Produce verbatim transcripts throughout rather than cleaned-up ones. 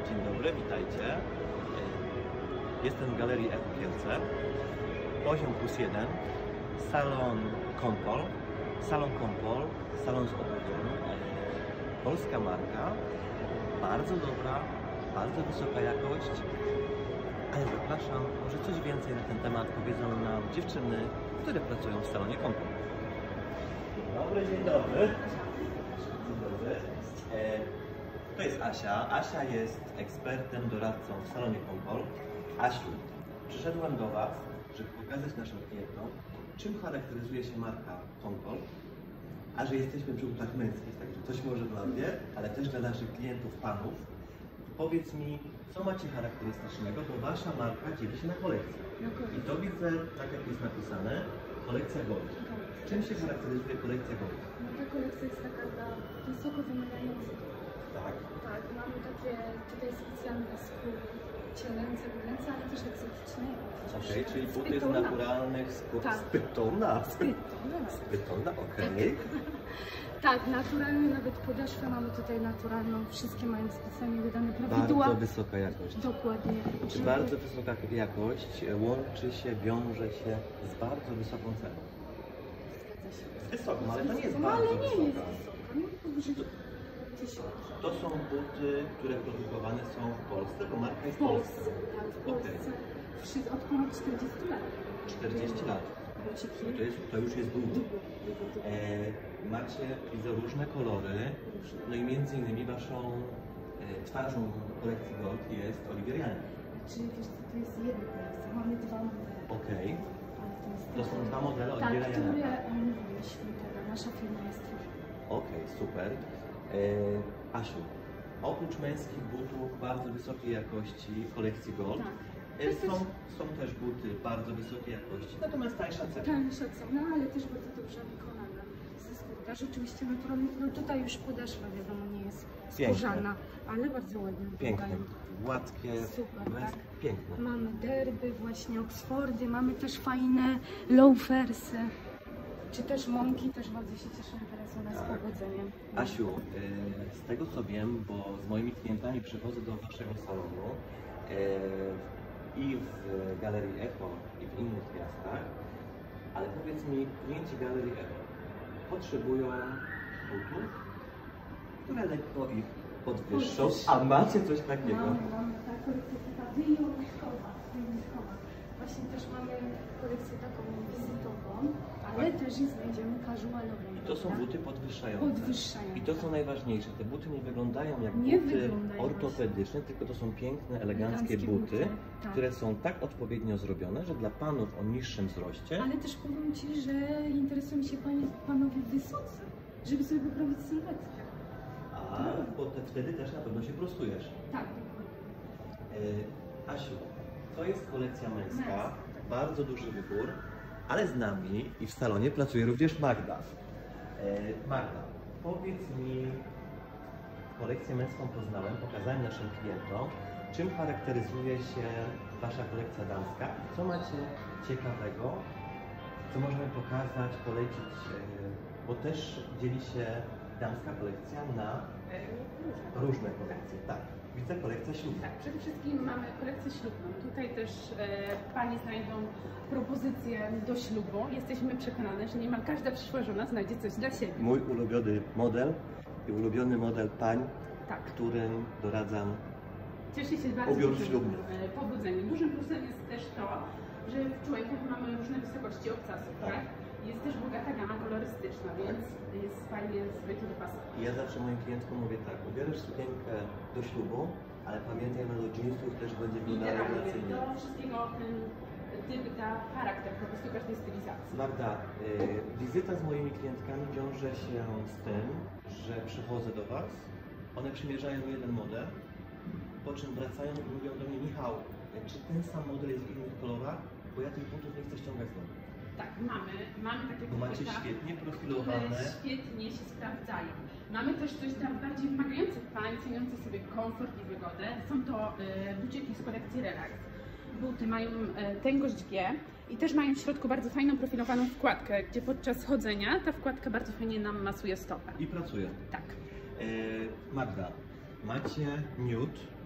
Dzień dobry, witajcie. Jestem w Galerii Echo Kielce. Poziom plus jeden. Salon Kompol. Salon Kompol. Salon z obuwiem. Polska marka. Bardzo dobra, bardzo wysoka jakość. Ale zapraszam, może coś więcej na ten temat powiedzą nam dziewczyny, które pracują w salonie Kompol. Dzień dobry, dzień dobry. Dzień dobry. To jest Asia. Asia jest ekspertem, doradcą w salonie Kompol. Asiu, przyszedłem do Was, żeby pokazać naszym klientom, czym charakteryzuje się marka Kompol, a że jesteśmy przy butach męskich, także coś może dla mnie, ale też dla naszych klientów, panów. Powiedz mi, co macie charakterystycznego, bo Wasza marka dzieli się na kolekcję. I to widzę, tak jak jest napisane, kolekcja Gold. Czym się charakteryzuje kolekcja Gold? No, ta kolekcja jest taka dla wysoko wymagających. Tak. Tak, mamy takie tutaj specjalne skóry cielęce, ręce, ale też egzotyczne. Okej, okay, czyli z buty z pytona. naturalnych skór. Tak. Z pytona. Z pytona. Z pytona, okej. Okay. Tak, naturalnie, nawet podeszwę mamy tutaj naturalną. Wszystkie mają specjalnie wydane prawidła. Bardzo wysoka jakość. Dokładnie. Czy żeby... bardzo wysoka jakość łączy się, wiąże się z bardzo wysoką ceną? Zgadza się. Z wysoką, ale to nie jest no, bardzo ale nie wysoka. jest wysoka. No, powyżej tysiąca. To są buty, które produkowane są w Polsce, bo marka jest w Polsce. polska. Tak, w Polsce. Okay. Od ponad czterdziestu lat. czterdzieści lat. To, jest, to już jest długo. E, macie, widzę, różne kolory, no i między innymi Waszą e, twarzą kolekcji Gold jest Oliwier Janek. Czyli wiesz co, to jest jedna kolekcja, mamy dwa modele. Okej. Okay. To są dwa modele tak, Oliwiera Janeka. które omówiliśmy teraz, nasza firma jest już. Okej, okay, super. E, Asiu, oprócz męskich butów bardzo wysokiej jakości kolekcji Gold, tak. Są, są też buty bardzo wysokiej jakości, natomiast tańsza cena. Tańsza cena, ale też bardzo dobrze wykonana ze skórka. Rzeczywiście naturalnie, no tutaj już podeszwa, wiadomo, nie jest skórzana, ale bardzo ładnie piękne, wyglądają. gładkie, super, bez... tak. piękne. Mamy derby, właśnie Oxfordy, mamy też fajne loafersy, czy też mąki, też bardzo się cieszę teraz u nas tak. powodzeniem. Asiu, z tego co wiem, bo z moimi klientami przychodzę do Waszego salonu, i w Galerii Echo, i w innych miastach, ale powiedz mi, klienci Galerii Echo potrzebują butów, które lekko ich podwyższą, a macie coś takiego? Mamy, mamy, ta kolekcja taka wyjątkowa, wyjątkowa. Właśnie też mamy kolekcję taką wizytową, ale też i znajdziemy casualową. I to są buty podwyższające. Podwyższające. I to co najważniejsze, te buty nie wyglądają jak nie buty wyglądają ortopedyczne, tylko to są piękne, eleganckie, eleganckie buty, buty tak. które są tak odpowiednio zrobione, że dla panów o niższym wzroście. Ale też powiem Ci, że interesują się panie, panowie wysocy, żeby sobie poprawić sylwetkę. A, tak. bo te, wtedy też na pewno się prostujesz. Tak. E, Asiu, to jest kolekcja męska, Męska. bardzo duży wybór, ale z nami i w salonie pracuje również Magda. E, Magda, powiedz mi, kolekcję męską poznałem, pokazałem naszym klientom, czym charakteryzuje się Wasza kolekcja damska, co macie ciekawego, co możemy pokazać, polecić, e, bo też dzieli się damska kolekcja na różne kolekcje. Tak. Widzę kolekcję ślubną. Tak, przede wszystkim mamy kolekcję ślubną. Tutaj też e, Panie znajdą propozycje do ślubu. Jesteśmy przekonane, że niemal każda przyszła żona znajdzie coś dla siebie. Mój ulubiony model i ulubiony model pań, tak. którym doradzam Cieszy się bardzo ubiór dużym ślubny. powodzeniem. Dużym plusem jest też to, że w człowiekach mamy różne wysokości obcasów, tak? tak? Jest też bogata gama kolorystyczna, więc tak. jest fajnie sobie to dopasować. Ja zawsze moim klientkom mówię tak, ubierasz sukienkę do ślubu, ale pamiętaj, że do jeansów też będzie wyglądała rewelacyjnie. Do wszystkiego ten typ da charakter po prostu każdej stylizacji. Magda, y, wizyta z moimi klientkami wiąże się z tym, że przychodzę do Was, one przymierzają jeden model, po czym wracają i mówią do mnie, Michał, czy ten sam model jest w innych kolorach, bo ja tych butów nie chcę ściągać znowu. Tak, mamy, mamy takie bo macie buty, świetnie profilowane, które świetnie się sprawdzają. Mamy też coś tam bardziej wymagających pań, ceniących sobie komfort i wygodę. Są to y, buciki z kolekcji Relax. Buty mają y, tęgość G i też mają w środku bardzo fajną profilowaną wkładkę, gdzie podczas chodzenia ta wkładka bardzo fajnie nam masuje stopę. I pracuje. Tak. E, Magda, macie nude,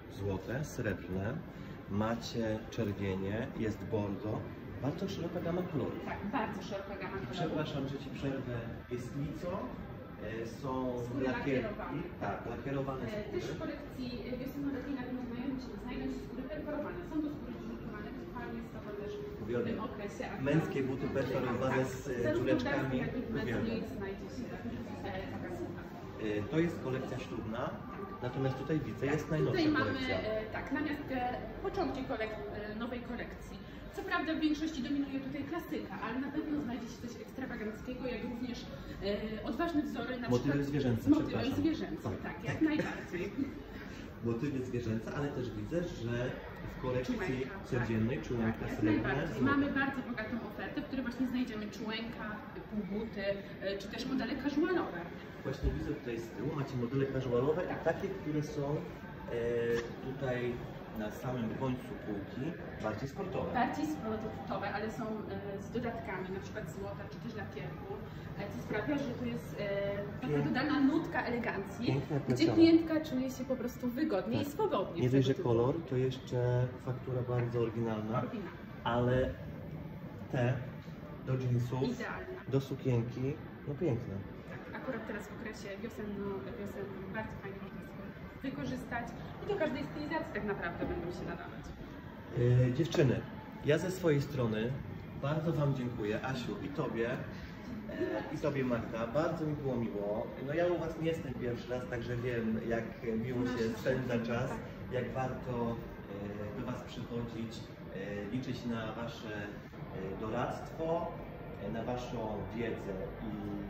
złote, srebrne, macie czerwienie, jest bordo, bardzo szeroka gama kolorów. Tak, bardzo szeroka gama kolorów. Przepraszam, że Ci przerwę, jest lico, e, są Skóry lakierowane. tak, lakierowane E, skóry. Też w kolekcji wiosenno-letniej na pewno znajdą się, znajdą się skóry perforowane. Są to skóry perforowane, fajnie jest to też w Uwielbiam. tym okresie. A Męskie buty perforowane z e, zarówno czuleczkami. damskie, jak i w Uwielbiam. męskiej znajdzie się tak, e, taka skóra. E, To jest kolekcja ślubna, natomiast tutaj widzę, jest najnowsza Tutaj mamy kolekcja. e, tak, na miastkę początki kolek- e, nowej kolekcji. Co prawda w większości dominuje tutaj klasyka, ale na pewno znajdzie się coś ekstrawaganckiego, jak również e, odważne wzory na Motywy przykład zwierzęce, z motywem przepraszam. zwierzęcym, Tak. tak, jak najbardziej. Motywy zwierzęce, ale też widzę, że w kolekcji Czułenka, codziennej tak, czułenka tak, jak srebrna. najbardziej. złota. Mamy bardzo bogatą ofertę, w której właśnie znajdziemy czułenka, półbuty, e, czy też modele casualowe. Właśnie widzę tutaj z tyłu, macie modele casualowe i takie, które są e, tutaj na samym końcu półki, bardziej sportowe. Bardziej sportowe, ale są e, z dodatkami, na przykład złota czy też lakierku, e, co sprawia, że to jest e, taka Piękne. dodana nutka elegancji, Piękne gdzie plecione. klientka czuje się po prostu wygodnie Tak. i swobodnie. Nie w dość, że tego typu kolor, to jeszcze faktura bardzo oryginalna, oryginał. ale te do jeansów, Idealna. do sukienki, no piękne. Tak, akurat teraz w okresie wiosenno-wiosennym bardzo fajnie można sobie wykorzystać i do każdej stylizacji tak naprawdę będą się nadawać. Yy, dziewczyny, ja ze swojej strony bardzo Wam dziękuję, Asiu i Tobie, e, i Tobie Magda, bardzo mi było miło. No ja u Was nie jestem pierwszy raz, także wiem, jak miło się spędza czas, jak warto e, do Was przychodzić, e, liczyć na Wasze e, doradztwo, e, na Waszą wiedzę i,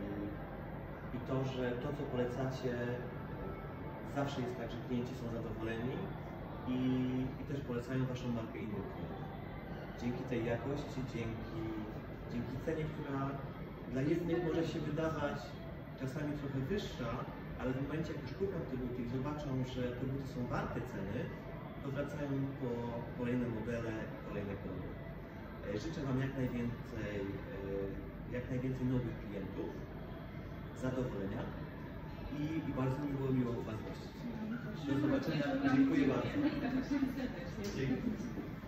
i to, że to, co polecacie, zawsze jest tak, że klienci są zadowoleni i, i też polecają Waszą markę innym klientom. Dzięki tej jakości, dzięki, dzięki cenie, która dla jednych może się wydawać czasami trochę wyższa, ale w momencie, jak już kupią te buty i zobaczą, że te buty są warte ceny, to wracają po kolejne modele i kolejne kolory. E, Życzę Wam jak najwięcej, e, jak najwięcej nowych klientów, zadowolenia i, i bardzo mi było miło u Was gościć. Do zobaczenia. Dziękuję bardzo. Dzięki.